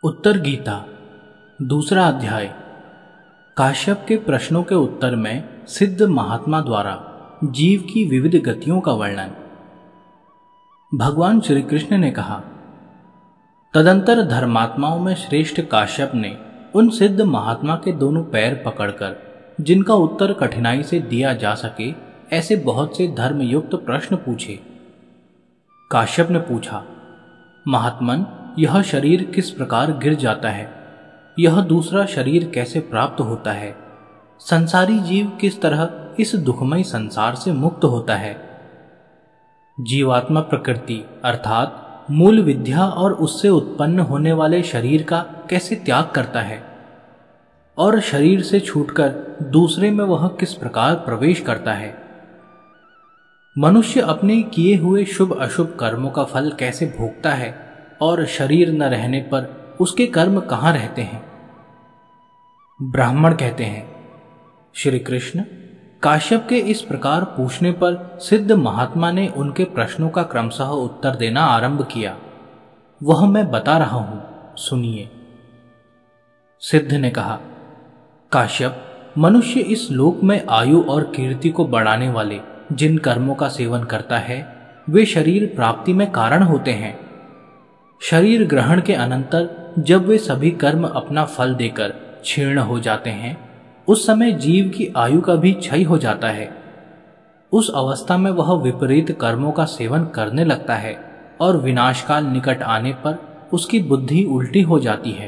उत्तर गीता दूसरा अध्याय। काश्यप के प्रश्नों के उत्तर में सिद्ध महात्मा द्वारा जीव की विविध गतियों का वर्णन। भगवान श्री कृष्ण ने कहा, तदंतर धर्मात्माओं में श्रेष्ठ काश्यप ने उन सिद्ध महात्मा के दोनों पैर पकड़कर जिनका उत्तर कठिनाई से दिया जा सके ऐसे बहुत से धर्मयुक्त प्रश्न पूछे। काश्यप ने पूछा, महात्मन, यह शरीर किस प्रकार गिर जाता है? यह दूसरा शरीर कैसे प्राप्त होता है? संसारी जीव किस तरह इस दुखमय संसार से मुक्त होता है? जीवात्मा प्रकृति अर्थात मूल विद्या और उससे उत्पन्न होने वाले शरीर का कैसे त्याग करता है और शरीर से छूटकर दूसरे में वह किस प्रकार प्रवेश करता है? मनुष्य अपने किए हुए शुभ अशुभ कर्मों का फल कैसे भोगता है और शरीर न रहने पर उसके कर्म कहाँ रहते हैं? ब्राह्मण कहते हैं, श्री कृष्ण, काश्यप के इस प्रकार पूछने पर सिद्ध महात्मा ने उनके प्रश्नों का क्रमशः उत्तर देना आरंभ किया। वह मैं बता रहा हूं, सुनिए। सिद्ध ने कहा, काश्यप, मनुष्य इस लोक में आयु और कीर्ति को बढ़ाने वाले जिन कर्मों का सेवन करता है वे शरीर प्राप्ति में कारण होते हैं। शरीर ग्रहण के अनंतर जब वे सभी कर्म अपना फल देकर क्षीण हो जाते हैं, उस समय जीव की आयु का भी क्षय हो जाता है। उस अवस्था में वह विपरीत कर्मों का सेवन करने लगता है और विनाशकाल निकट आने पर उसकी बुद्धि उल्टी हो जाती है।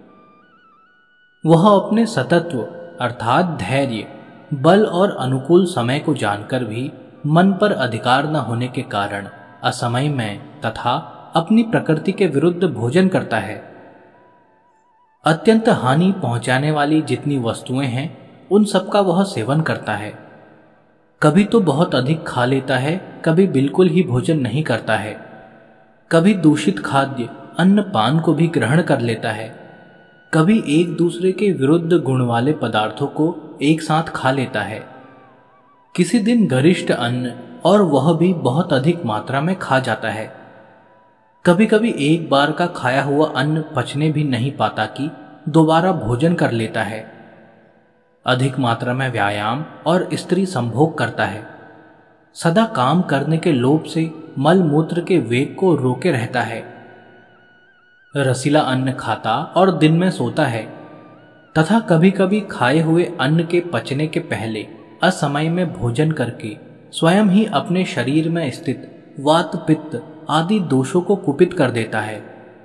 वह अपने सतत्व अर्थात धैर्य, बल और अनुकूल समय को जानकर भी मन पर अधिकार न होने के कारण असमय में तथा अपनी प्रकृति के विरुद्ध भोजन करता है। अत्यंत हानि पहुंचाने वाली जितनी वस्तुएं हैं उन सब का वह सेवन करता है। कभी तो बहुत अधिक खा लेता है, कभी बिल्कुल ही भोजन नहीं करता है। कभी दूषित खाद्य अन्न पान को भी ग्रहण कर लेता है। कभी एक दूसरे के विरुद्ध गुण वाले पदार्थों को एक साथ खा लेता है। किसी दिन गरिष्ठ अन्न और वह भी बहुत अधिक मात्रा में खा जाता है। कभी कभी एक बार का खाया हुआ अन्न पचने भी नहीं पाता कि दोबारा भोजन कर लेता है। अधिक मात्रा में व्यायाम और स्त्री संभोग करता है। सदा काम करने के लोभ से मल मूत्र के वेग को रोके रहता है। रसीला अन्न खाता और दिन में सोता है तथा कभी कभी खाए हुए अन्न के पचने के पहले असमय में भोजन करके स्वयं ही अपने शरीर में स्थित वात पित्त आदि दोषों को कुपित कर देता है।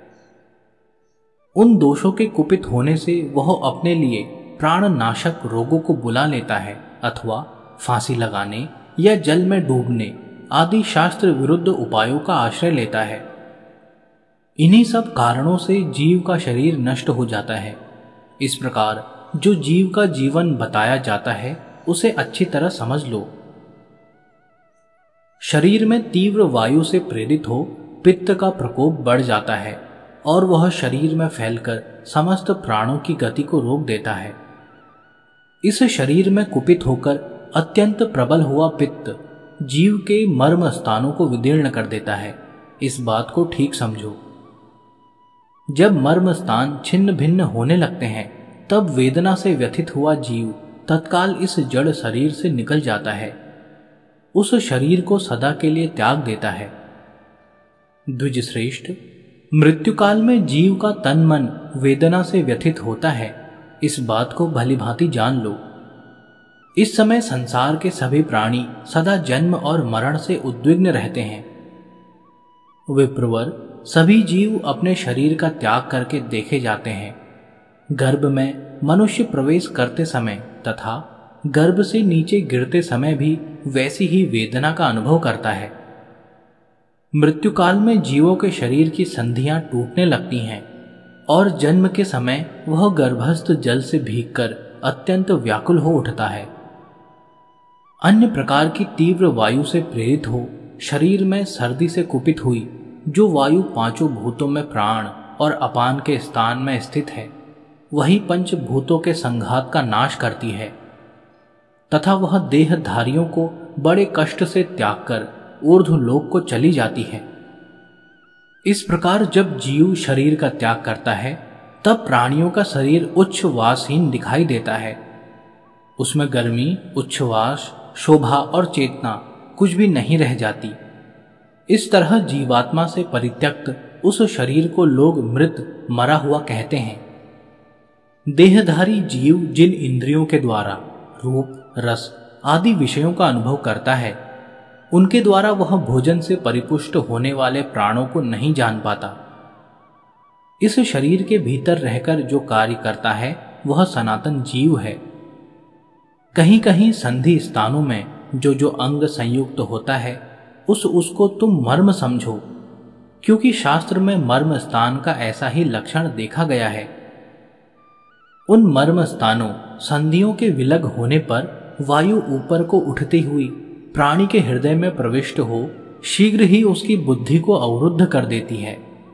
उन दोषों के कुपित होने से वह अपने लिए प्राणनाशक रोगों को बुला लेता है अथवा फांसी लगाने या जल में डूबने आदि शास्त्र विरुद्ध उपायों का आश्रय लेता है। इन्हीं सब कारणों से जीव का शरीर नष्ट हो जाता है। इस प्रकार जो जीव का जीवन बताया जाता है उसे अच्छी तरह समझ लो। शरीर में तीव्र वायु से प्रेरित हो पित्त का प्रकोप बढ़ जाता है और वह शरीर में फैलकर समस्त प्राणों की गति को रोक देता है। इस शरीर में कुपित होकर अत्यंत प्रबल हुआ पित्त जीव के मर्म स्थानों को विदीर्ण कर देता है। इस बात को ठीक समझो। जब मर्म स्थान छिन्न भिन्न होने लगते हैं तब वेदना से व्यथित हुआ जीव तत्काल इस जड़ शरीर से निकल जाता है, उस शरीर को सदा के लिए त्याग देता है। द्विज श्रेष्ठ, मृत्युकाल में जीव का तन मन वेदना से व्यथित होता है, इस बात को भली भांति जान लो। इस समय संसार के सभी प्राणी सदा जन्म और मरण से उद्विग्न रहते हैं। विप्रवर, सभी जीव अपने शरीर का त्याग करके देखे जाते हैं। गर्भ में मनुष्य प्रवेश करते समय तथा गर्भ से नीचे गिरते समय भी वैसी ही वेदना का अनुभव करता है। मृत्युकाल में जीवों के शरीर की संधियां टूटने लगती हैं और जन्म के समय वह गर्भस्थ जल से भीगकर अत्यंत व्याकुल हो उठता है। अन्य प्रकार की तीव्र वायु से प्रेरित हो शरीर में सर्दी से कुपित हुई जो वायु पांचों भूतों में प्राण और अपान के स्थान में स्थित है, वही पंच भूतों के संघात का नाश करती है तथा वह देहधारियों को बड़े कष्ट से त्याग कर ऊर्ध्वलोक को चली जाती है। इस प्रकार जब जीव शरीर का त्याग करता है तब प्राणियों का शरीर उच्छ्वासहीन दिखाई देता है। उसमें गर्मी, उच्छ्वास, शोभा और चेतना कुछ भी नहीं रह जाती। इस तरह जीवात्मा से परित्यक्त उस शरीर को लोग मृत, मरा हुआ कहते हैं। देहधारी जीव जिन इंद्रियों के द्वारा रूप, रस आदि विषयों का अनुभव करता है, उनके द्वारा वह भोजन से परिपुष्ट होने वाले प्राणों को नहीं जान पाता। इस शरीर के भीतर रहकर जो कार्य करता है वह सनातन जीव है। कहीं कहीं संधि स्थानों में जो अंग संयुक्त होता है उसको तुम मर्म समझो, क्योंकि शास्त्र में मर्म स्थान का ऐसा ही लक्षण देखा गया है। उन मर्म स्थानों संधियों के विलग होने पर वायु ऊपर को उठती हुई प्राणी के हृदय में प्रविष्ट हो शीघ्र ही उसकी बुद्धि को अवरुद्ध कर देती है।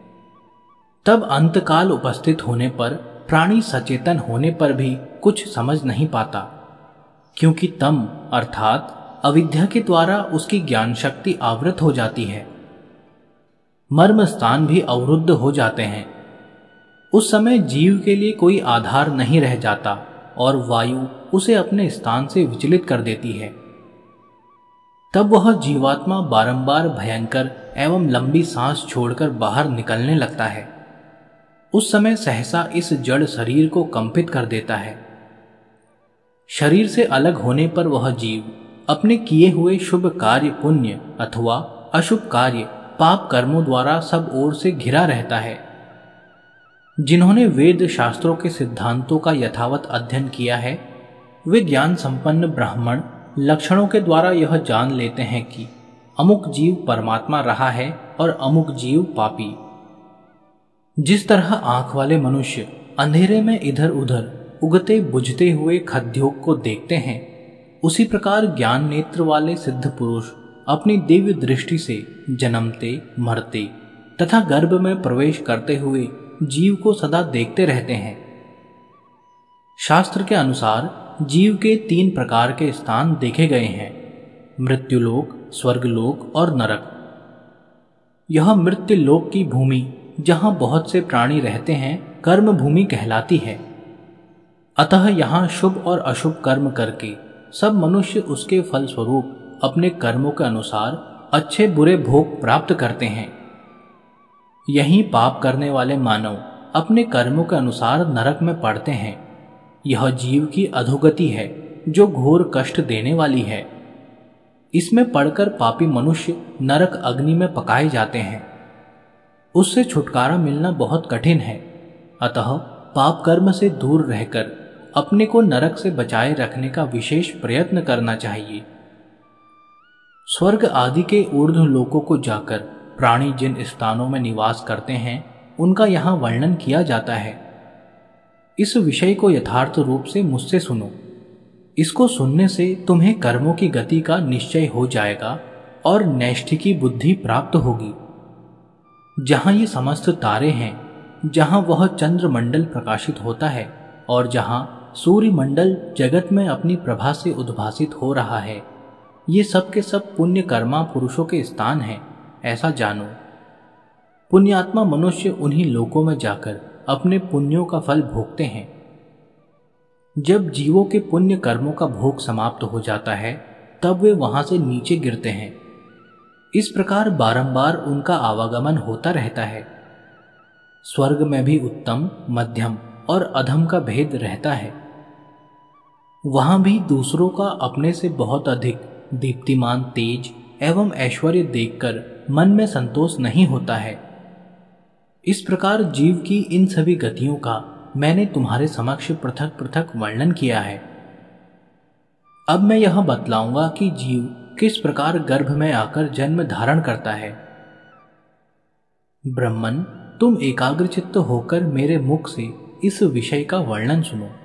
तब अंतकाल उपस्थित होने पर प्राणी सचेतन होने पर भी कुछ समझ नहीं पाता, क्योंकि तम अर्थात अविद्या के द्वारा उसकी ज्ञान शक्ति आवृत हो जाती है। मर्म स्थान भी अवरुद्ध हो जाते हैं। उस समय जीव के लिए कोई आधार नहीं रह जाता और वायु उसे अपने स्थान से विचलित कर देती है। तब वह जीवात्मा बारंबार भयंकर एवं लंबी सांस छोड़कर बाहर निकलने लगता है। उस समय सहसा इस जड़ शरीर को कंपित कर देता है। शरीर से अलग होने पर वह जीव अपने किए हुए शुभ कार्य पुण्य अथवा अशुभ कार्य पाप कर्मों द्वारा सब ओर से घिरा रहता है। जिन्होंने वेद शास्त्रों के सिद्धांतों का यथावत अध्ययन किया है, वे ज्ञान संपन्न ब्राह्मण लक्षणों के द्वारा यह जान लेते हैं कि अमुक जीव परमात्मा रहा है और अमुक जीव पापी। जिस तरह आंख वाले मनुष्य अंधेरे में इधर उधर उगते बुझते हुए खद्योग को देखते हैं, उसी प्रकार ज्ञान नेत्र वाले सिद्ध पुरुष अपनी दिव्य दृष्टि से जन्मते, मरते तथा गर्भ में प्रवेश करते हुए जीव को सदा देखते रहते हैं। शास्त्र के अनुसार जीव के 3 प्रकार के स्थान देखे गए हैं: मृत्युलोक, स्वर्गलोक और नरक। यह मृत्युलोक की भूमि जहां बहुत से प्राणी रहते हैं कर्म भूमि कहलाती है। अतः यहाँ शुभ और अशुभ कर्म करके सब मनुष्य उसके फलस्वरूप अपने कर्मों के अनुसार अच्छे बुरे भोग प्राप्त करते हैं। यहीं पाप करने वाले मानव अपने कर्मों के अनुसार नरक में पड़ते हैं। यह जीव की अधोगति है जो घोर कष्ट देने वाली है। इसमें पड़कर पापी मनुष्य नरक अग्नि में पकाए जाते हैं। उससे छुटकारा मिलना बहुत कठिन है। अतः पाप कर्म से दूर रहकर अपने को नरक से बचाए रखने का विशेष प्रयत्न करना चाहिए। स्वर्ग आदि के ऊर्ध्व लोकों को जाकर प्राणी जिन स्थानों में निवास करते हैं उनका यहाँ वर्णन किया जाता है। इस विषय को यथार्थ रूप से मुझसे सुनो। इसको सुनने से तुम्हें कर्मों की गति का निश्चय हो जाएगा और नैष्ठिकी बुद्धि प्राप्त होगी। जहाँ ये समस्त तारे हैं, जहाँ वह चंद्रमंडल प्रकाशित होता है और जहाँ सूर्य मंडल जगत में अपनी प्रभा से उद्भासित हो रहा है, ये सब के सब पुण्य कर्मा पुरुषों के स्थान हैं, ऐसा जानो। पुण्यात्मा मनुष्य उन्हीं लोकों में जाकर अपने पुण्यों का फल भोगते हैं। जब जीवों के पुण्य कर्मों का भोग समाप्त हो जाता है तब वे वहां से नीचे गिरते हैं। इस प्रकार बारंबार उनका आवागमन होता रहता है। स्वर्ग में भी उत्तम, मध्यम और अधम का भेद रहता है। वहां भी दूसरों का अपने से बहुत अधिक दीप्तिमान तेज एवं ऐश्वर्य देखकर मन में संतोष नहीं होता है। इस प्रकार जीव की इन सभी गतियों का मैंने तुम्हारे समक्ष पृथक पृथक वर्णन किया है। अब मैं यह बतलाऊंगा कि जीव किस प्रकार गर्भ में आकर जन्म धारण करता है। ब्रह्मन, तुम एकाग्रचित्त होकर मेरे मुख से इस विषय का वर्णन सुनो।